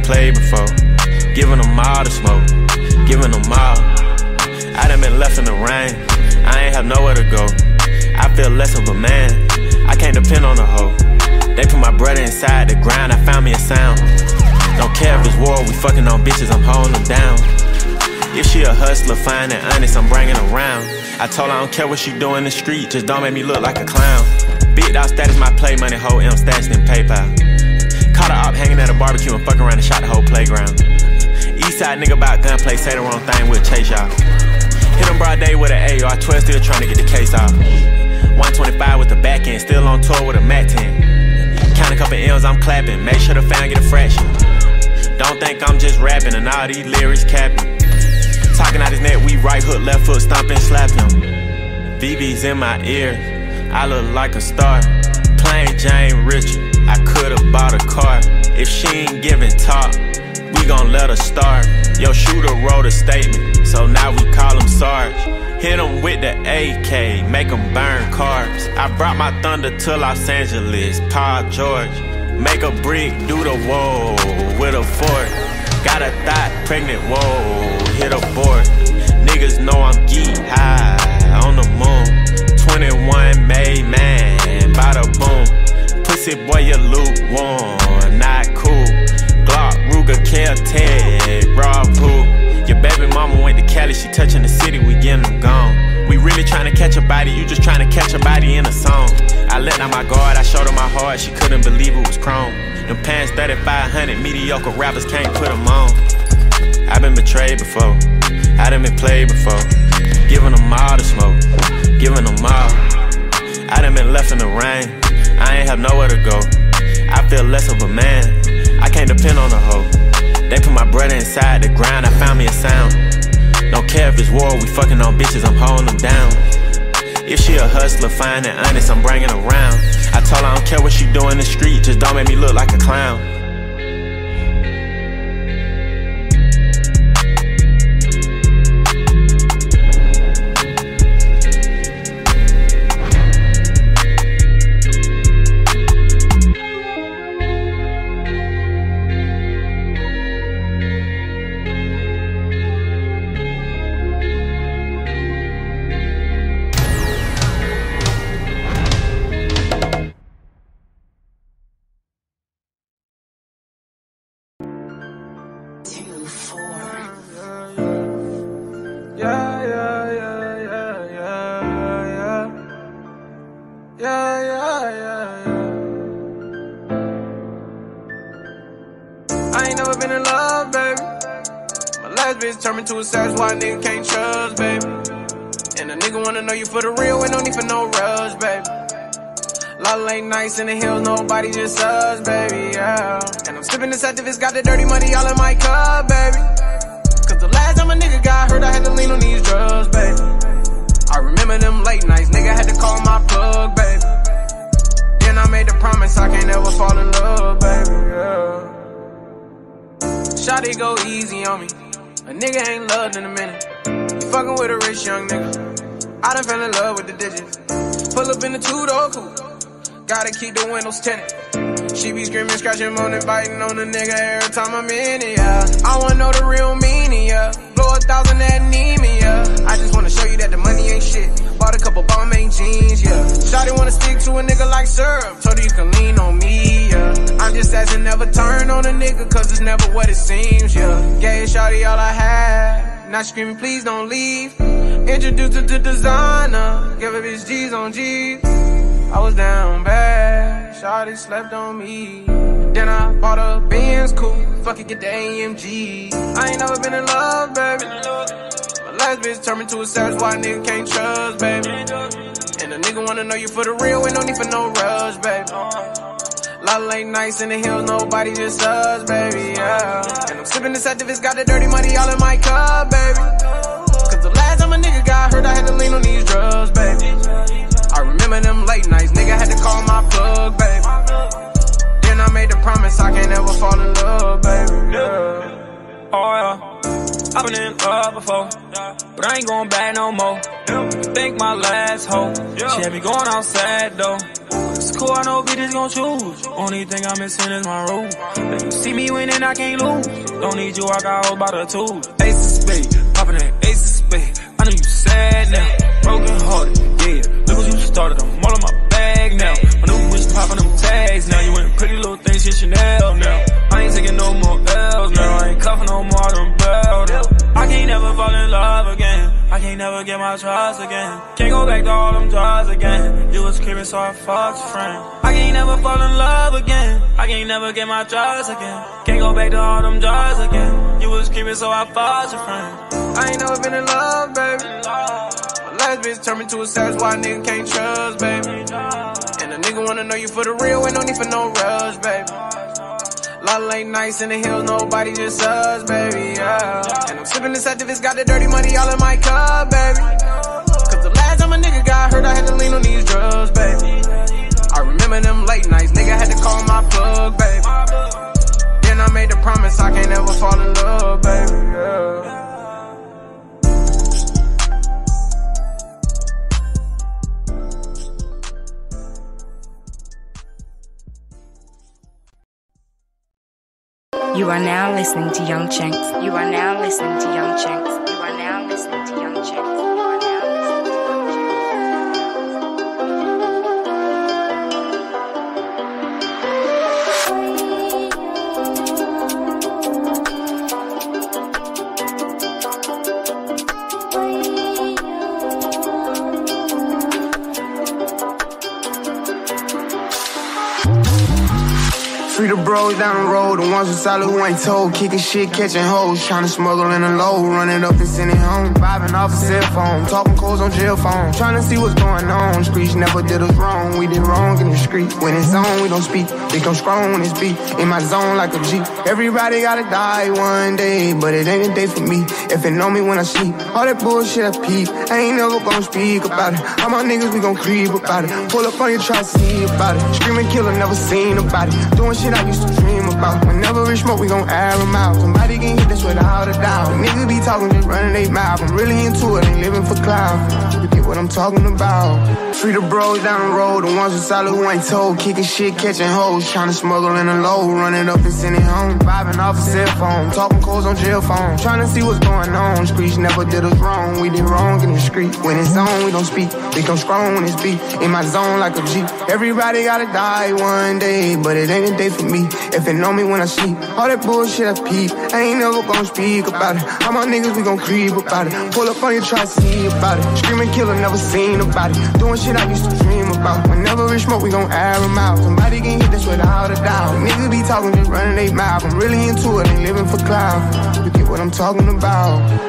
played before. Giving them all the smoke, giving them all. I done been left in the rain, I ain't have nowhere to go. I feel less of a man, I can't depend on a hoe. They put my brother inside the ground, I found me a sound. Don't care if it's war, we fucking on bitches, I'm holding them down. If she a hustler, fine and honest, I'm bringing her around. I told her I don't care what she do in the street, just don't make me look like a clown. Big dog status, my play money, whole M stashed in PayPal. Caught her up hanging at a barbecue and fuck around and shot the whole playground. Eastside nigga about gunplay, say the wrong thing, we'll chase y'all. Hit him broad day with an AR, 12 still trying to get the case off. 125 with the back end, still on tour with a Mac 10. Count a couple L's, I'm clapping, make sure the fan get a fraction. Don't think I'm just rapping and all these lyrics capping. Talking out his neck, we right hook, left foot, stomping, slap him. VV's in my ear, I look like a star. Plain Jane Richard, I could've bought a car. If she ain't giving talk, we gon' let her starve. Yo, shooter wrote a statement, so now we call him Sarge. Hit him with the AK, make him burn carbs. I brought my thunder to Los Angeles, Paul George. Make a brick, do the whoa with a fork. Got a thought, pregnant, whoa, hit a board. Niggas know I'm geek high on the moon. 21 made man, bada boom. Pussy boy, you lukewarm, not cool. Glock, Ruger, Caltech, raw poo. Your baby mama went to Cali, she touching the city, we getting them gone. We really trying to catch a body, you just trying to catch a body in a song. I let down my guard, I showed her my heart, she couldn't believe it was chrome. Them pants 3500, mediocre rappers can't put them on. I been betrayed before, I done been played before. Giving them all the smoke, giving them all. I done been left in the rain, I ain't have nowhere to go. I feel less of a man, I can't depend on a hoe. They put my brother inside the ground, I found me a sound. Don't care if it's war, we fucking on bitches, I'm holding them down. If she a hustler, fine and honest, I'm bringing her around. I told her I don't care what she do in the street, just don't make me look like a clown. I ain't never been in love, baby. My last bitch turned me to a savage, why a nigga can't trust, baby. And a nigga wanna know you for the real, ain't no need for no rush, baby. Lot of late nights in the hills, nobody just us, baby, yeah. And I'm sipping this activist, got the dirty money all in my cup, baby. Cause the last time a nigga got hurt, I had to lean on these drugs, baby. I remember them late nights, nigga had to call my plug, baby. Then I made the promise I can't ever fall in love, baby, yeah. Shawty go easy on me, a nigga ain't loved in a minute. You fucking with a rich young nigga, I done fell in love with the digits. Pull up in the two-door coupe, gotta keep the windows tinted. She be screaming, scratching, moaning, biting on the nigga every time I'm in it, yeah. I wanna know the real meaning, yeah. Blow 1,000 that need me, yeah. I just wanna show you that the money ain't shit. Bought a couple Balmain jeans, yeah. Shawty wanna stick to a nigga like syrup, told her you can lean on me, yeah. I'm just asking, never turn on a nigga, cause it's never what it seems, yeah. Gave Shawty all I had, now screaming, please don't leave. Introduced her to designer, gave her bitch G's on G's. I was down bad, Shawty slept on me. Then I bought a Benz coupe, fuck it, get the AMG. I ain't never been in love, baby. My last bitch turned me to a savage, why a nigga can't trust, baby. And a nigga wanna know you for the real, ain't no need for no rush, baby. Lot of late nights in the hills, nobody just us, baby, yeah. And I'm sipping this activist, got the dirty money all in my cup, baby. Cause the last time a nigga got hurt, I had to lean on these drugs, baby. I remember them late nights, nigga had to call my plug, baby. Then I made the promise I can't ever fall in love, baby, yeah. Oh yeah. I've been in love before, but I ain't going back no more. Think my last hoe, she had me going outside though. It's cool, I know bitches gon' choose. Only thing I'm missing is my room. If you see me winning, I can't lose. Don't need you, I got hold by the tools. Ace of spade, poppin' that ace of spade. I know you sad now, broken hearted, yeah. Look what you started, I'm all in my bag now. My new bitch poppin' them tags now. You ain't pretty little things, shit Chanel now. I ain't taking no more L's now. I ain't cuffin' no more, I done bailed out. I can't never fall in love again. I can't never get my trust again. Can't go back to all them drugs again. You was creeping, so I fucked your friend. I can't never fall in love again. I can't never get my trust again. Can't go back to all them drugs again. You was creeping, so I fucked your friend. I ain't never been in love, baby. My last bitch turned me to a savage, why a nigga can't trust, baby. And a nigga wanna know you for the real, ain't no need for no rush, baby. Lot of late nights in the hills, nobody just us, baby, yeah. And I'm sipping this activist, got the dirty money all in my cup, baby. Cause the last time a nigga got hurt, I had to lean on these drugs, baby. I remember them late nights, nigga had to call my plug, baby. Then I made the promise I can't ever fall in love, baby, yeah. You are now listening to Young Chinks. You are now listening to Young Chinks. You are now listening to Young Chinks. You are now listening to Young Chinks. Free the bros down the road, the ones who solid who ain't told. Kicking shit, catching hoes, trying to smuggle in a load. Running up and sending home, vibing off a cell phone. Talking calls on jail phone, trying to see what's going on. Streets never did us wrong, we did wrong in the street. When it's on, we don't speak, become strong when it's beat. In my zone like a G. Everybody gotta die one day, but it ain't a day for me. If it know me when I sleep, all that bullshit I peep. I ain't never gonna speak about it. All my niggas, we gon' creep about it. Pull up on you, try to see about it. Screaming killer, never seen about it. Doing shit I used to dream about. Whenever we smoke, we gon' air them out. Somebody get hit, that's without a doubt. Niggas be talking, just running they mouth. I'm really into it, ain't living for clout. You get what I'm talking about. Free the bros down the road, the ones who solid who ain't told. Kicking shit, catching hoes, trying to smuggle in a load. Running up and sending home, vibing off a cell phone. Talking calls on jail phone, trying to see what's going on. Streets never did us wrong, we did wrong in the street. When it's on, we don't speak, become strong when it's beat. In my zone like a G. Everybody gotta die one day, but it ain't a day for me. If it know me when I sleep, all that bullshit I peep. I ain't never gonna speak about it. All my niggas, we gon' creep about it. Pull up on you, try to see about it. Screaming killer, never seen about it. Doing shit I used to dream about. Whenever we smoke, we gon' air them out. Somebody get hit, that's without a doubt. Niggas be talking, just running they mouth. I'm really into it, ain't living for clout. You get what I'm talking about.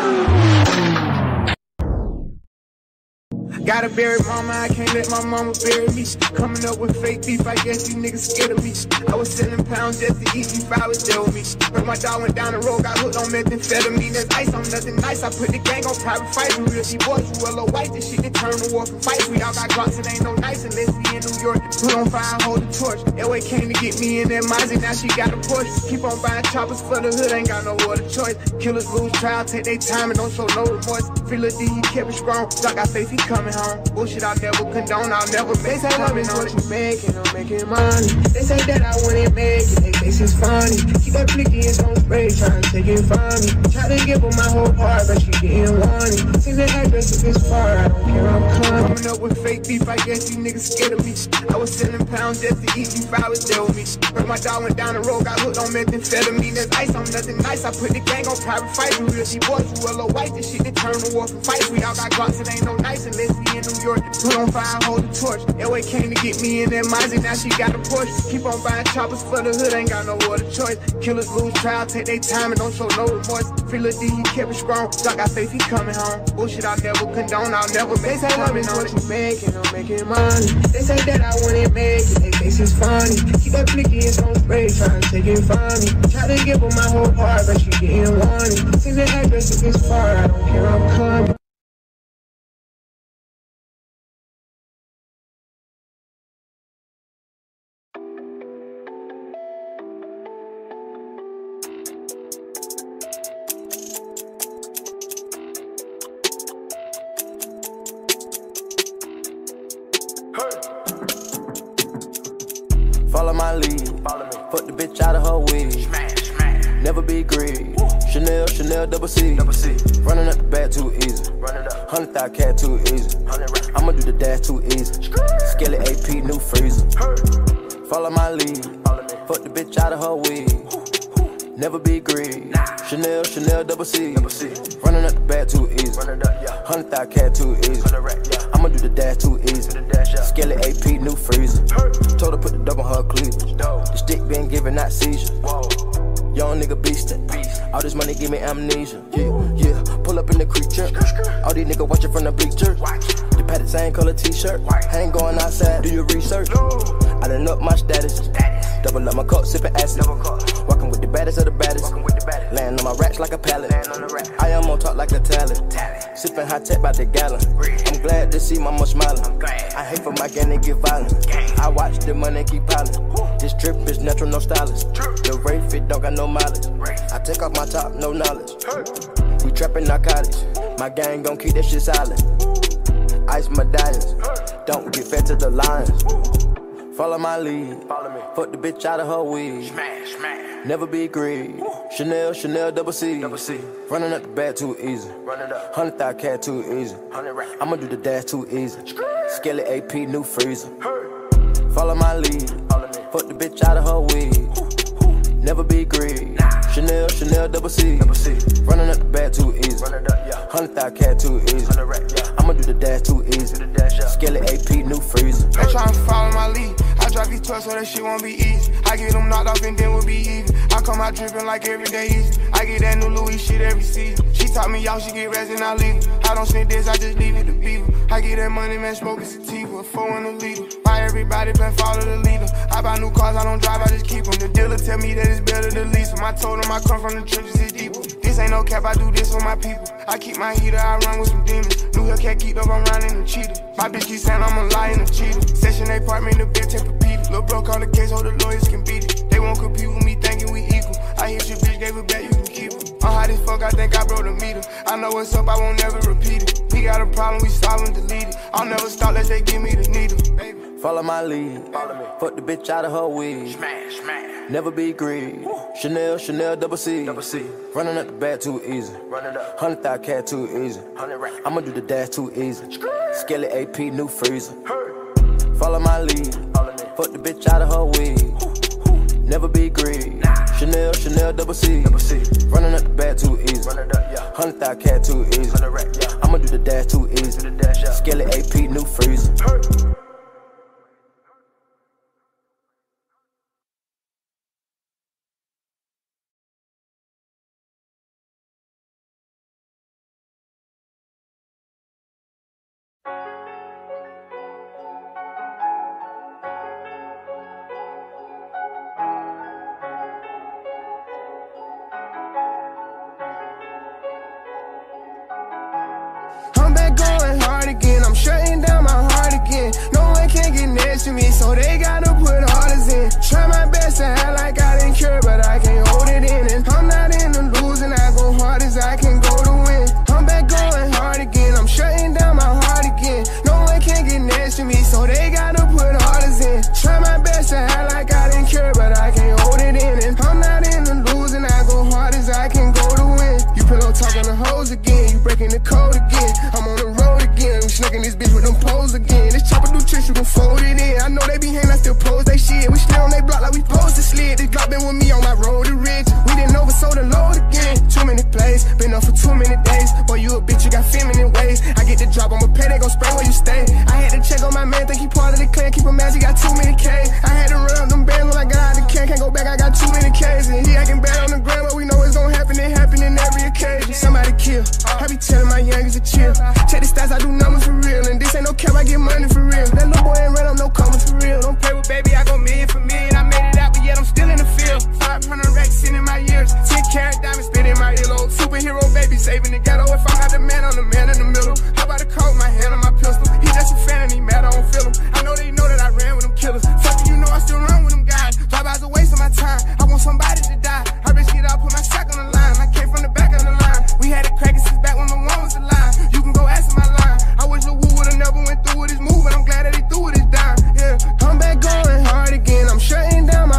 Gotta bury mama, I can't let my mama bury me. Coming up with fake beef, I guess you niggas scared of me. I was selling pounds just to eat beef, I was there with me. When my dog went down the road, got hooked on methamphetamine. There's ice on nothing nice, I put the gang on private fights. We real boys, we well white, this shit that turn the war from fights. We all got Glocks, it ain't no nice unless we in New York. Put on fire, hold the torch. Elway came to get me in that Mozzie, now she got a Porsche. Keep on buying choppers for the hood, ain't got no other choice. Killers lose trial, take their time and don't show no remorse. Feel a D, he kept it strong, Doc got faith, he coming home. Bullshit I never condone, I'll never make. They say love is what you making, I'm making money. They say that I wouldn't make it, they think it's funny. Keep that blicky in some spray, trying to take it from me. Try to give her my whole heart, but she didn't want it. Seems the address if it's far, I don't care, I'm coming up with fake beef, I guess you niggas scared of me. I was selling pounds just to eat beef, I was there with me. When my dog went down the road, got hooked on methamphetamine. There's ice on nothing nice, I put the gang on private fights. We real boys, we well white, this shit that turn the war from fights. We all got Glocks, it ain't no nice unless we in New York. Put on fire, hold the torch. Elway came to get me in that Mozzie, now she got a Porsche. Keep on buying choppers for the hood, ain't got no other choice. Killers lose trial, take their time and don't show no remorse. Feel a D, he kept it strong, Doc got faith, he coming home. Bullshit I never condone, I'll never make. They say love is what you making, I'm making money. They say that I wouldn't make it, they think it's funny. Keep that blicky in some spray, trying to take it from me. Try to give her my whole heart, but she didn't want it. Seems the address if it's far, I don't care, I'm coming. my lead. Fuck the bitch out of her wig. Never be greedy. Chanel, Chanel, double C. Running up the bag too easy. 100,000 cat too easy. I'ma do the dash too easy. Skelly AP, new freezer. Follow my lead. Fuck the bitch out of her wig. Never be greedy. Chanel, Chanel, double C. Running up the bag too easy. 100,000 cat too easy. I'ma do the dash too easy. Skelly AP, new freezer. Told her put the double on her cleavage. The stick been giving out seizure. Young nigga beastin'. All this money give me amnesia. Yeah. Pull up in the creature. All these niggas watchin' from the bleachers. The pattern same color t-shirt. I ain't going outside, do your research. I done up my status. Double up my cup, sippin' acid. Walking with the baddest of the baddest. Laying on my racks like a pallet. I am on top like a talent. Sippin' high tech by the gallon. I'm glad to see mama smiling. I hate for my gang to get violent. I watch the money keep piling. This trip is natural, no stylist. The rate fit don't got no mileage. I take off my top, no knowledge. We trapping narcotics. My gang gon' keep that shit silent. Ice medallions. Don't get fed to the lions. Follow my lead. Fuck the bitch out of her wig. Never be greedy. Chanel, Chanel, double C. Running up the bag too easy. 100,000 cat too easy. I'ma do the dash too easy. Skelly AP, new freezer. Follow my lead. Fuck the bitch out of her wig. Never be greedy. Chanel, Chanel, double C. Running up the bag too easy. 100,000 cat too easy. I'ma do the dash too easy. Skelly AP, new freezer. They tryna follow my lead. I drop these trucks so that shit won't be easy. I get them knocked off and then we'll be even. I come out dripping like every day easy. I get that new Louis shit every season. She taught me y'all, she get rest and I leave it. I don't sniff this, I just leave it to people. I get that money, man, smoking sativa. 4 in a liter. Why everybody been follow the leader? I buy new cars, I don't drive, I just keep them. The dealer tell me that it's better to lease them. I told him I come from the trenches, it's deeper. This ain't no cap, I do this for my people. I keep my heater, I run with some demons. New Hellcat geeked up, I'm running the cheetah. My bitch keep saying I'm a liar and a cheater. Session apartment, the bitch and repeat it. Lil' bro call the case, so the lawyers can beat it. They won't compete with me thinking we equal. I hit your bitch, gave it back, you can keep it. I'm hot as fuck, I think I broke the meter. I know what's up, I won't never repeat it. We got a problem, we solve and delete it. I'll never stop, unless they give me the needle, baby. Follow my lead. Fuck the bitch out of her wig. Never be greedy. Chanel, Chanel, double C. Running up the bag too easy. 100,000 cat too easy. I'ma do the dash too easy. Skelly AP, new freezer. Follow my lead. Fuck the bitch out of her wig. Never be greedy. Chanel, Chanel, double C. Running up the bag too easy. 100,000 cat too easy. I'ma do the dash too easy. Skelly AP, new freezer. Going hard again, I'm shutting down my heart again. No one can get next to me, so they gotta put orders in. Try my best to act like I didn't care, but I can't hold it in. And I'm not in the losing, I go hard as I can go to win. I'm back going hard again, I'm shutting down my heart again. No one can get next to me, so they gotta put orders in. Try my best to act like I didn't care, but I can't hold it in. And I'm not in the losing, I go hard as I can go to win. You pillow talking the hoes again, you breaking the code again. I'm on the road again, we snucking this bitch with them poles again. This chopper do tricks, you can fold it in. I know they be hating, I still pose they shit. We still on they block like we posed to slid. This Glock been with me on my road to rich. We didn't oversold the load again. Too many plays, been up for too many days. Boy, you a bitch, you got feminine ways. I get the drop, I'ma pay, they gon' spray where you stay. I had to check on my man, think he part of the clan. Keep him mad, he got too many K. I had to run up them bands when I got out the can. Can't go back, I got too many Ks. And he acting bad on the ground, but we know it's gon' happen. It happen in every occasion. Somebody kill, I be telling my youngest to chill. Check the stats, I do numbers for real. And this ain't no cap, I get money for real. That little boy ain't run up no commas for real. Don't play with baby, I go million for million. I made it out, but yet I'm still in the field. 500 racks in my years. 10 carat diamonds spit in my earlobe. Superhero baby saving the ghetto. If I'm not the man, I'm the man in the middle. How about a coat, my hand on my pistol? He just a fan and he mad, I don't feel him. I know they know that I ran with them killers. Fucking you know I still run with them guys. Drive-bys a waste of my time. I want somebody to die. I risk it, I put my sack on the line. I came from the back of the line. We had it cracking since back when the one was alive. You can go ask my line. I wish Lil Wu would've never went through with his move, but I'm glad that he threw with his dime. Yeah, I'm back going hard again. I'm shutting down my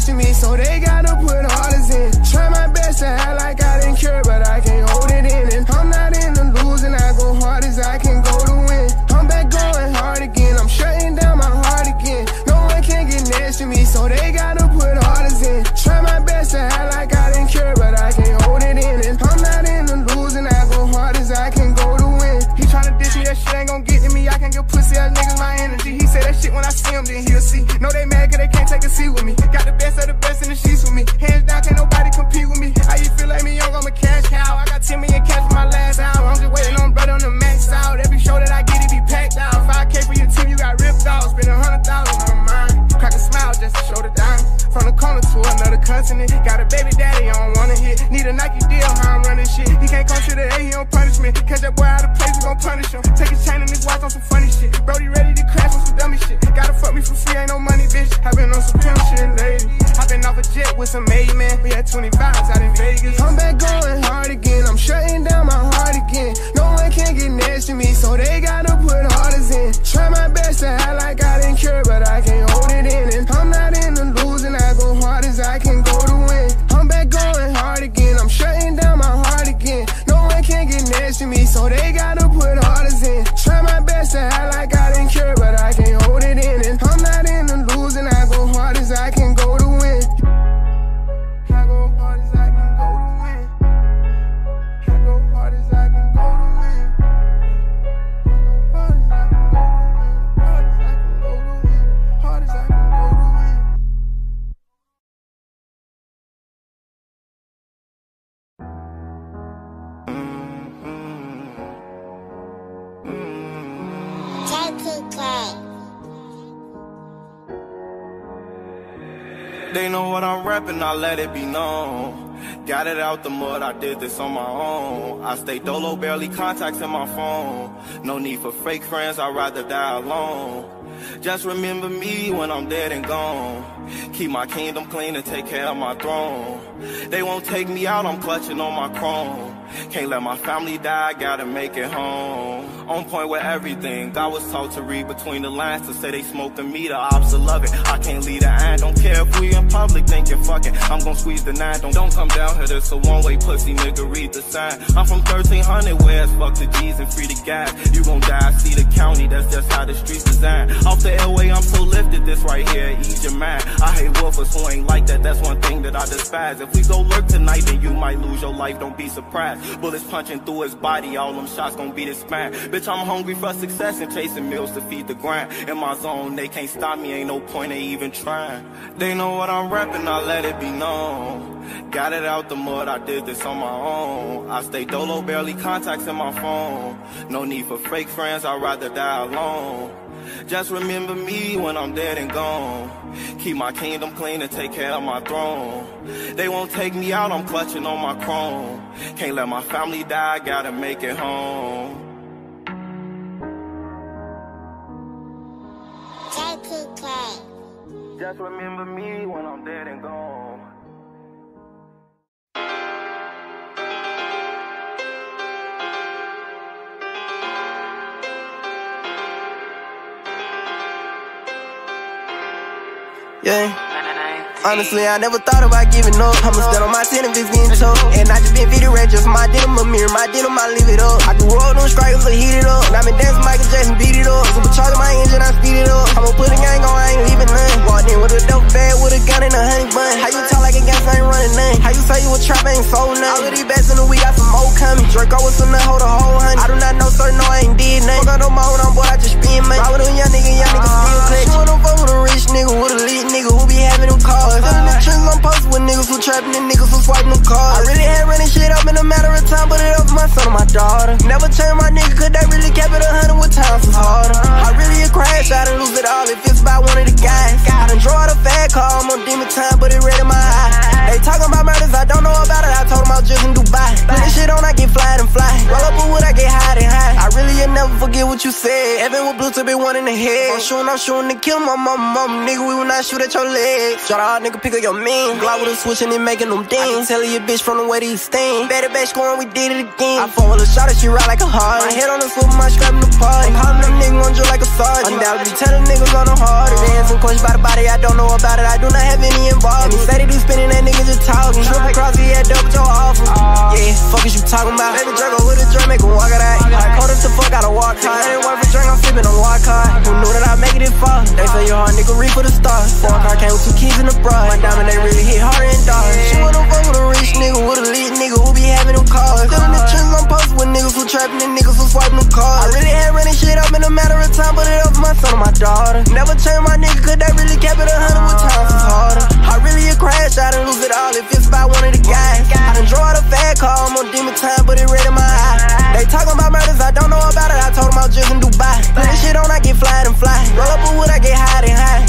next to me, so they gotta put orders in. Try my best to act like I didn't care, but I can't hold it in. And I'm not into losing, I go hard as I can go to win. I'm back going hard again, I'm shutting down my heart again. No one can get next to me, so they gotta put orders in. Try my best to act like I didn't care, but I can't hold it in. And I'm not into losing, I go hard as I can go to win. He tryna diss me, that shit ain't gon' get to me. I can give pussy ass niggas my energy. He said that shit when I see him, then he'll see. No, they mad cause they can't take a seat with me. Got the best of the best in the sheets with me. Hands down, can't nobody compete with me. How you feel like me young, I'm a cash cow. I got 10 million cash for my last hour. I'm just waiting on brother on the max out. Every show that I get, it be packed out. 5K for your team, you got ripped off. Spend 100,000 on mine. Crack a smile just to show the dime. From the corner to another continent. Got a baby daddy, I don't wanna hit. Need a Nike deal, how I'm running shit. He can't come to the A, he don't punish me. Catch that boy out of place, we gon' punish him. Take his chain and his watch on some funny shit. Brody ready to crash on some dummy shit. Gotta fuck me for free, ain't no money, bitch. I been on some pimp shit lately. I been off a jet with some made man. We had 20 vibes out in Vegas. I'm back going hard again, I'm shutting down my heart again. No one can get next to me, so they gotta put orders in. Try my best to act like I didn't care, but I can't hold it in. And I'm not into losing, I go hard as I can go to win. I'm back going hard again, I'm shutting down my heart again. No one can get next to me, so they gotta put orders in. Try my best to act like I didn't care, but I can't hold it in. And I'm not into losing, I go hard as I can go to win. I go hard as I can go to win. I go hard as I can go to win. Hard as I can go to win. Hard as I can go to win. They know what I'm rapping, I let it be known. Got it out the mud, I did this on my own. I stay dolo, barely contacts in my phone. No need for fake friends, I'd rather die alone. Just remember me when I'm dead and gone. Keep my kingdom clean and take care of my throne. They won't take me out, I'm clutching on my chrome. Can't let my family die, gotta make it home. On point with everything, God was taught to read between the lines. To say they smoking me, the ops will love it. I can't lead the iron, don't care if we in public thinking fuck it. I'm gon' squeeze the 9, don't come down here, this a one-way pussy nigga, read the sign. I'm from 1300, where it's fuck the G's and free the gas. You gon' die, see the county, that's just how the streets design. Off the airway, I'm so lifted, this right here, ease your mind. I hate woofers who ain't like that, that's one thing that I despise. If we go lurk tonight, then you might lose your life, don't be surprised. Bullets punching through his body, all them shots gon' beat his spine. Bitch, I'm hungry for success and chasing meals to feed the grind. In my zone, they can't stop me, ain't no point in even trying. They know what I'm rapping, I let it be known. Got it out the mud, I did this on my own. I stay dolo, barely contacts in my phone. No need for fake friends, I'd rather die alone. Just remember me when I'm dead and gone. Keep my kingdom clean and take care of my throne. They won't take me out, I'm clutching on my chrome. Can't let my family die, gotta make it home. Just remember me when I'm dead and gone. Yeah. Honestly, I never thought about giving up. I'ma stand on my 10 if it's getting tough. And I just been video red just for my denim, a mirror, my denim, I leave it up. I can roll them strikers, but heat it up. And I been dancing Michael Jackson, beat it up. Supercharging my engine, I speed it up. I'ma put a gang on, I ain't leaving none. Walked in with a dope bag, with a gun and a honey bun. How you talk like a gangster, ain't running none? How you say you a trap, ain't sold none? All of these bats in the week, got some more coming. Draco with some nut, hold a whole honey. I do not know, sir, no, I ain't did nothing. Fuck on no more, I'm boy, I just spin money. Ride with a young nigga still clutch. She wanna fuck with a rich nigga, with a lit nigga who be having them cars. Feeling the trends, I'm posted with niggas who trapping and niggas who swiping them cars. I really had running shit up in a matter of time, but it up for my son and my daughter. Never change my nigga, cause they really kept it 100 with times was harder. I really a crash, I done lose it all if it's by one of the guys. I done draw out a fat car, I'm on demon time, but it red in my eye. They talking about murders, I don't know about it, I told them I was just in Dubai. Put this shit on, I get fly and fly. Roll up a wood, I get high and high. I really never forget what you said. Evan with blue to be one in the head. I'm shooting to kill my mama, nigga, we will not shoot at your legs. Shot out, nigga, pick up your man. Glock with a switch and it making them dance. Tell your bitch from the way these sting. Better back scoring, we did it again. I fall with a shot and she ride like a heart. My head on the swivel, my strap in the party. I'm calling them niggas on drill like a sergeant. Undoubtedly telling niggas on the hard. Dancing questions by the body, I don't know about it. I do not have any involvement. fall. They say your hard nigga reach for the stars. 4 car came with 2 keys in the bra. My diamond, they really hit harder and dark. She wanna fuck with a rich nigga, with a lit nigga who be having them cars. Still in the trends, I'm posted with niggas who trapping and niggas who swiping them cars. I really had running shit up in a matter of time, but it up for my son and my daughter. Never change my nigga, cause they really kept it 100 with times it's harder. I really a crash, I done lose it all if it's about one of the guys. I done draw the fat car, I'm on demon time, but it red in my eye. They talking about murders, I don't know about it, I told them I was just in Dubai. Put this shit on, I get fly and fly. Roll up a wood, I get high and high.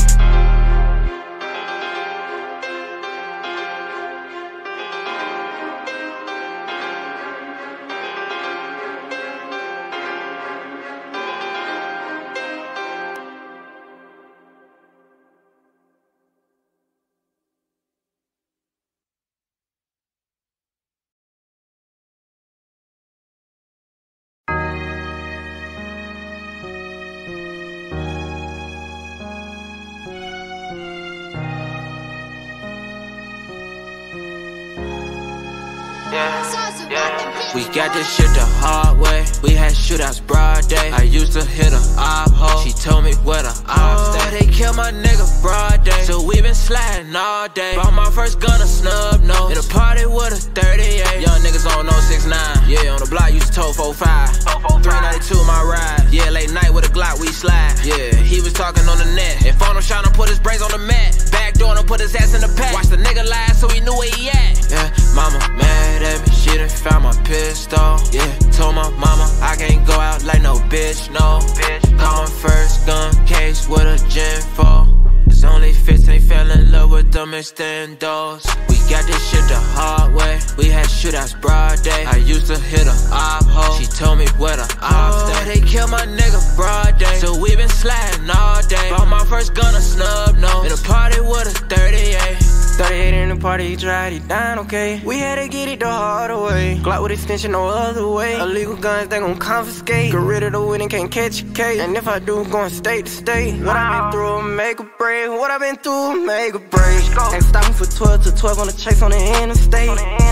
We got this shit the hard way. We had shootouts broad day. I used to hit her op hole. She told me where the ops stay. They killed my nigga broad day. So we been sliding all day. Bought my first gun a snub nose. In a party with a 38. Young niggas on 069. Yeah, on the block used to tow 45. 392 my ride. Yeah, late night with a Glock we slide. Yeah, he was talking on the net. If on him shot him, put his brains on the mat. Back door him, put his ass in the pack. Watch the nigga lie so he knew where he at. Yeah, mama mad at me. She done found my pistol. Yeah, told my mama I can't go out like no bitch, no. Got my first gun case with a Gen 4. It's only 15, fell in love with them extendos. We got this shit the hard way. We had shootouts broad day. I used to hit her op hole. She told me where the ops stay. They killed my nigga broad day. So we been sliding all day. Bought my first gun a snub nose. In a party with a 38. 38 in the party, he tried, he dying, okay. We had to get it the hard way. Glock with extension, no other way. Illegal guns, they gon' confiscate. Get rid of the winning, can't catch a case. And if I do, going state to state. What I been through, make a break. What I been through, make a break. Ain't stopping for 12 to 12 on the chase on the interstate.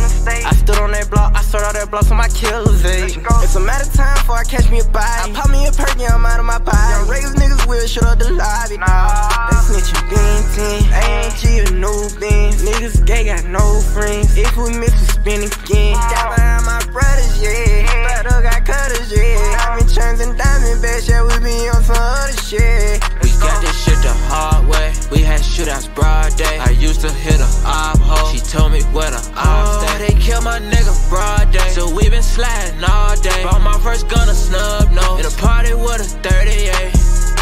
I stood on that block, I started out that block so my killers ate. It's a matter of time before I catch me a bite. I pop me a perk, yeah, I'm out of my pie. Young Raiders niggas will shut up the lobby. They snitchin' bean 10, AMG a new bean. Niggas gay, got no friends. If we miss, we spin again. Got behind my brothers, yeah. Brother got cutters, yeah. Diamond chains and diamond bags, yeah. We be on some other shit. We got this shit the hard way. We had shootouts broad day. I used to hit her op hole. She told me where the ops stay. They killed my nigga broad day. So we been sliding all day. Bought my first gun a snub nose. In a party with a 38.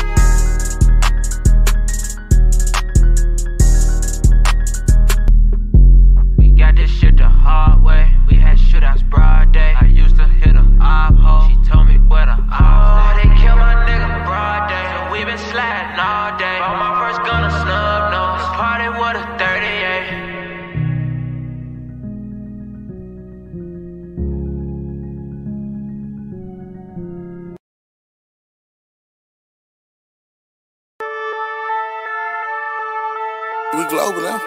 Got this shit the hard way. We had shootouts broad day. I used to hit her op hole. She told me where the ops stay. They killed my nigga broad day. So we been sliding all day. Bought my first gun a snub nose. Party with a 38. We global now.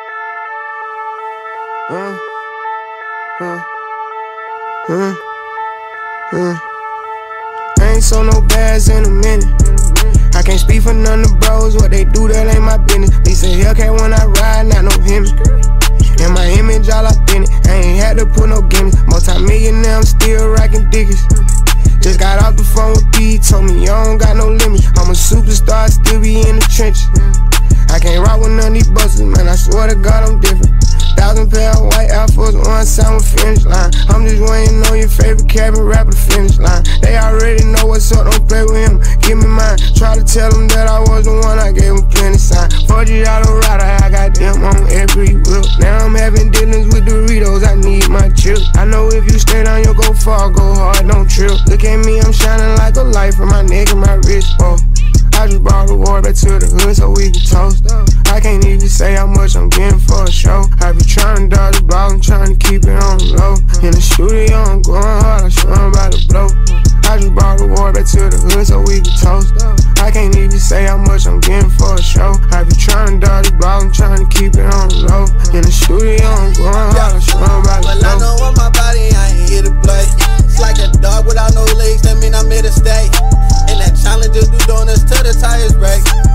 I ain't sold no bags in a minute. I can't speak for none of the bros. What they do, that ain't my business. They say Hellcat when I ride, not no Hemi. And my image all up in it. I ain't had to put no gimmicks. Multi-millionaire, I'm still rocking digits. Just got off the phone with B, told me you don't got no limit. I'm a superstar, still be in the trenches. I can't rock with none of these buses, man, I swear to God I'm different. 1,000 pair of white Air Force One, sound finish line. I'm just waiting on your favorite cabin rapper to finish line. They already know what's up, don't play with him, give me mine. Try to tell them that I was the one, I gave them plenty sign. $40 rider, I got them on every whip. Now I'm having dealings with Doritos, I need my chip. I know if you stay down, you'll go far, go hard, don't trip. Look at me, I'm shining like a light from my neck and my wrist, oh. I just brought the war back to the hood so we can toast. I can't even say how much I'm getting for a show. I be trying to dodge the ball, I'm trying to keep it on the low. In the studio, I'm going hard, I'm sure I'm about to blow. I just brought the war back to the hood so we can toast. I can't even say how much I'm getting for a show. I be trying to dodge the ball, I'm trying to keep it on the low. In the studio, I'm going hard, I'm sure I'm about to blow. Well, I know on my body, I ain't here to play. It's like a dog without no legs, that mean I'm here to stay. And that challenge do donuts till the tires break.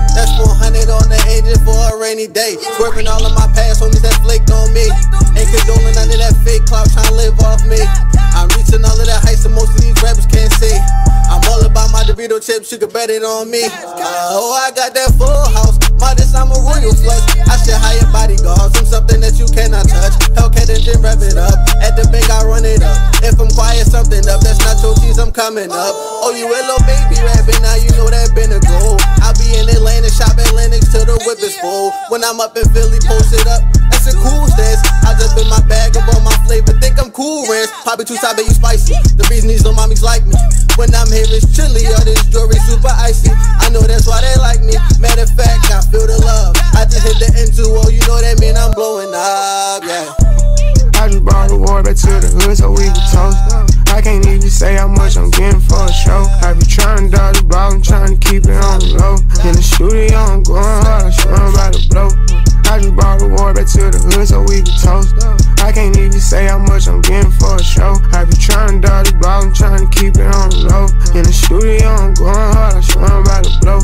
any day. Swerving all of my past homies that flaked on me. Ain't condoling none of that fake clout trying to live off me. I'm reaching all of that heights that most of these rappers can't see. I'm all about my Dorito chips, you can bet it on me. Oh, I got that full house, modest, I'm a royal flush. I should hire bodyguards from something that you cannot touch. Hellcat engine, rev it up, at the bank I run it up. If I'm quiet, something up, that's not your cheese, I'm coming up. Oh, you a little baby rapping, now you know that been a goal. I'll be in Atlanta, shop at Lennox till the whip is full. When I'm up in Philly, post it up, that's a cool stance. I just been my bag up on my flavor, think I'm cool, Rance. Probably too tight, but you spicy. The reason these little mommies like me. When I'm here, it's chilly, all this jewelry super icy. I know that's why they like me. Matter of fact, I feel the love. I just hit the N2O, you know that mean I'm blowing up, yeah. I just brought the war back to the hood so we can toast. I can't even say how much I'm getting for a show. I be trying to dodge the ball, I'm trying to keep it on the low. In the studio, I'm going hard, I'm sure I'm about to blow. I just brought the war back to the hood so we can toast. I can't even say how much I'm getting for a show. I be trying to dodge the ball, I'm trying to keep it on the low. In the studio, I'm going hard, I'm sure I'm about to blow.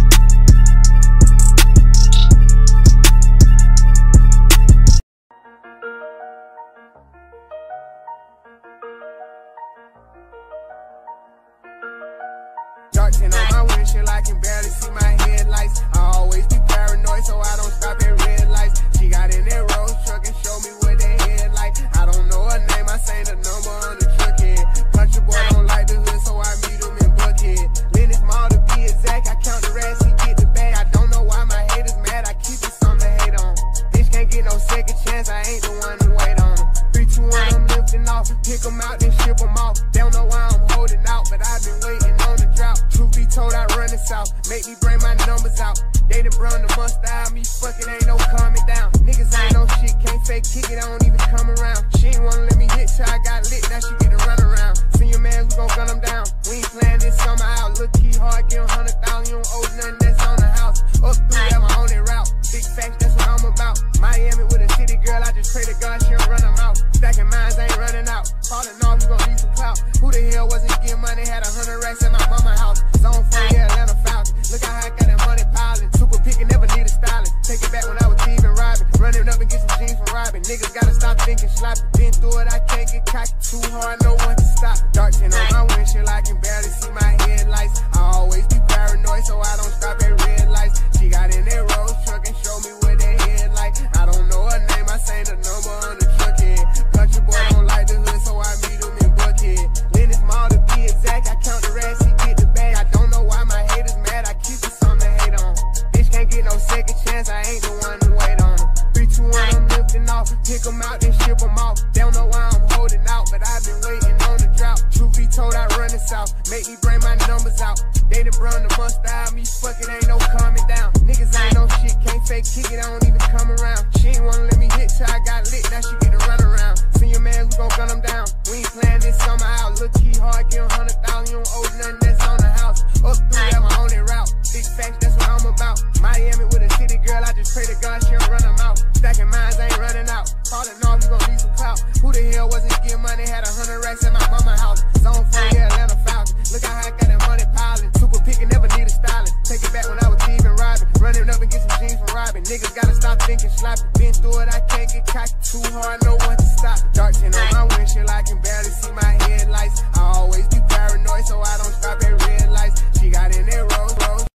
Dark tin on my windshield, I can barely see my headlights. I always be paranoid, so I don't stop at red lights. She got in that Rolls truck and showed me what they head like. I don't know her name, I say the number on the truck head. Country boy don't like the hood, so I meet him in Buckhead. Lennox Mall to be exact, I count the rats, he get the bag. I don't know why my haters mad, I keep it something to hate on. Bitch can't get no second chance, I ain't the one to wait on. 3, 2, 1, I'm lifting off. Pick them out, then ship them off. They don't know why I'm holding out, but I've been waiting on the drought. Truth be told, I run it south. Make me bring my numbers out. They done brung the mustard, me fucking ain't no calming down. Niggas ain't no shit, can't fake kick it, I don't even come around. She ain't wanna let me hit till I got lit, now she get to run around. Senior man, we gon' gun them down. We ain't playing this summer out. Look key hard, give 100,000, you don't owe nothing that's on the house. Up through that, my only route. Big facts, that's what I'm about. Miami with a city girl, I just pray to God she don't run them out. Stacking mines, ain't running out. Falling off, you gon' need some clout. Who the hell wasn't getting money? Had 100 racks at my mama house. Zone 4, yeah, Atlanta Falcons. Look how I got that money piling. Super picky, never need a stylist. Take it back when I was thieving, robbing. Running up and get some jeans from robbing. Niggas gotta stop thinking sloppy. Been through it, I can't get cocky. Too hard, no one to stop. Dark tin on my windshield, I can barely see my headlights. I always be paranoid, so I don't stop at red lights. She got in that Rolls truck and showed me what they head like. I don't know her name, I say the number on the truck head. Country boy don't like the hood, so I meet him in Buckhead. Lennox Mall to be exact, I count the rats, he get the bag. I don't know why my haters mad, I keep it something to hate on. Bitch can't get no second chance, I ain't the one to wait on. 3, 2, 1, I'm lifting off. Pick them out, then ship them off. They don't know why I'm holding out, but I've been waiting on the drought. Truth be told, I run it south. Make me bring my numbers out. They done brung the mustard, me fucking ain't no calming down. Niggas ain't no shit, can't fake kick it, I don't even come around. She ain't wanna let me hit till I got lit, now she get to run around. Senior man, we gon' gun them down. We ain't playing this summer out. Look key hard, give 100,000, you don't owe nothing that's on the house. Up through that, my only route. Big facts, that's what I'm about. Miami with a city girl, I just pray to God she don't run them out. Stacking mines, ain't running out. Falling off, you gon' need some clout. Who the hell wasn't getting money? Had 100 racks at my mama house. Zone 4, yeah, Atlanta Falcons. Look how I got that money piling. Super picky, never need a stylist. Take it back when I was thieving, robbing. Running up and get some jeans from robbing. Niggas gotta stop thinking sloppy. Been through it, I can't get cocky. Too hard, no one to stop. Dark tin on my windshield, I can barely see my headlights. I always be paranoid, so I don't stop at red lights. She got in that Rolls.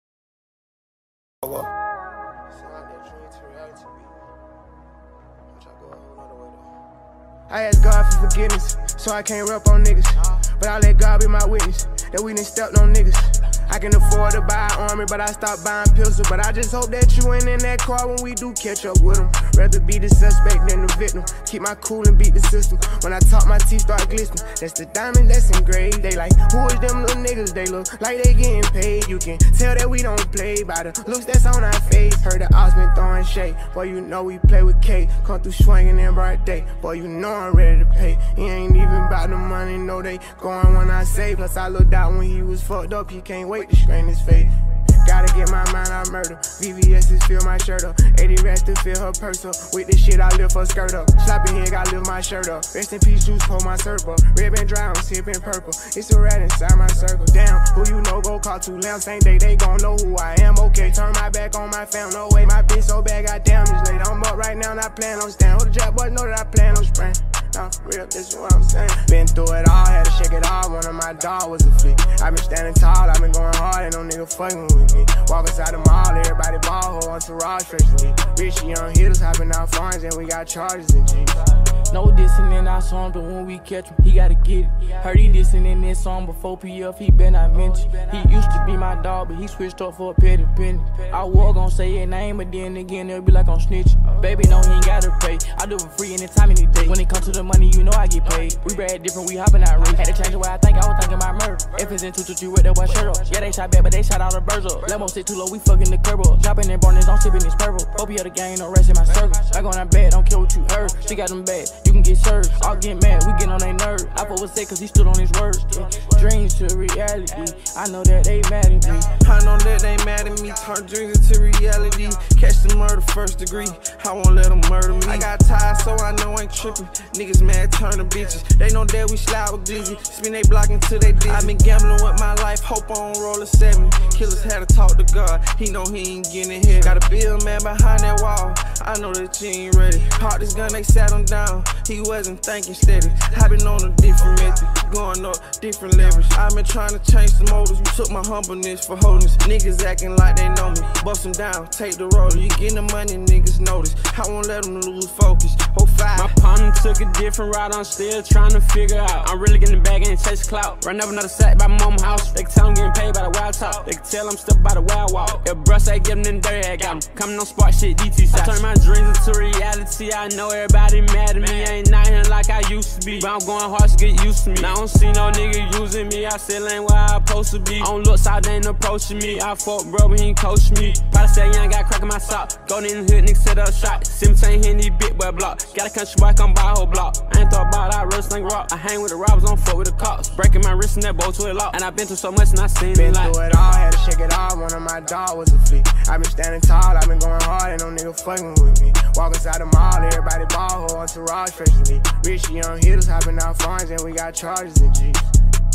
I ask God for forgiveness, so I can't rep on niggas. But I let God be my witness, that we done stepped on niggas. I can afford to buy an army, but I stopped buying pistols. But I just hope that you ain't in that car when we do catch up with them. Rather be the suspect than the victim. Keep my cool and beat the system. When I talk, my teeth start glistening. That's the diamond that's engraved. They like, who is them little niggas? They look like they getting paid. You can tell that we don't play by the looks that's on our face. Heard the odds been throwing shade. Boy, you know we play with K. Come through swinging in bright day. Boy, you know I'm ready to pay. He ain't even about the money, no they going when I say. Plus I looked out when he was fucked up. He can't wait to strain his face. Got Gotta get my mind out murder. VVS's fill my shirt up. 80 rats to fill her purse up. With this shit, I lift her skirt up. Sloppy head, gotta lift my shirt up. Rest in peace, juice, pull my syrup up. Red band dry, I'm sipping purple. It's a rat inside my circle. Damn, who you know go call 2 lamps. Ain't they gon' know who I am. Okay, turn my back on my fam. No way, my bitch so bad, goddamn, it's late. I'm up right now, not playing on stand. Hold the jack, boys know that I plan on spraying. Nah, for real, this is what I'm saying. Been through it all, had to shake it all. One of my dog was a flick. I been standing tall, I been going hard, ain't no nigga fucking with me. Walk inside the mall, everybody ball, whole entourage fresh me. Rich young hitters hopping out farms, and we got charges and G's. No dissing in our song, but when we catch him, he gotta get it. Heard he dissing in this song before PF, he been not mention. He used to be my dog, but he switched up for a petty penny. I was gon' say his name, but then again, they'll be like I'm snitching. Baby, no, he ain't gotta pay. I do it for free anytime, any day. When it comes to the money, you know I get paid. We brag different, we hopping out race. Had to change the way I think, I was thinking about murder. If it's in 223 with that white shirt up. Yeah, they shot bad, but they shot all the birds up. Lemo sit too low, we fucking the curb up. Dropping in burners, I'm sipping this purple. Hope you the gang, no rest in my circle. I go on bed, don't care what you heard. She got them bad, you can get served. All get mad, we get on their nerves. I put what's said cause he stood on his words. Dreams to reality, I know that they mad at me. I know that they mad at me, turn dreams into reality. Catch the murder first degree, I won't let them murder me. I got tired so I know I ain't tripping. Niggas mad, turn to bitches. They know that we slide with glizzy. Spin they block until they dizzy. I been gambling with my life, hope I don't roll a 7. Killers had to talk to God, he know he ain't getting hit. Got a bill man behind that wall, I know that you ain't ready. Caught this gun, they sat him down, he wasn't thinking steady. I been on a different method, going up different levels. I been trying to change the motives, took my humbleness for holiness. Niggas acting like they know me, bust them down, take the roller. You getting the money, niggas notice. I won't let them lose focus. 05. My partner took a different route, I'm still trying to figure out. I'm really getting back and chase clout. Run up another sack by my mama house. They can tell I'm getting paid by the wild talk. They can tell I'm stuck by the wild walk. If bruh say get them in dirty, I got them. Coming on spark shit, DT shots. I turn my dreams into reality. I know everybody mad at me. I ain't not here like I used to be, but I'm going hard to get used to me. Now I don't see no nigga using me. I still ain't where I supposed to be. On looks out, they ain't approaching me. I fuck bro, but he ain't coaching me. Probably say young got crack in my sock. Go in the hood, nigga set up shot. 17 hitting these big boy block. Got a country boy, come buy a whole block. I ain't thought about it, I really sling rock. I hang with the robbers, don't fuck with the cops. Breaking my wrist and that bolt to a lock. And I been through so much and I seen been it like. Through it all, had to shake it all. One of my dog was a flick. I been standing tall, I been going hard, ain't no nigga fucking with me. Walk inside the mall, everybody ball, whole entourage fresh me. Rich young hitters hopping out farms, and we got charges and G's.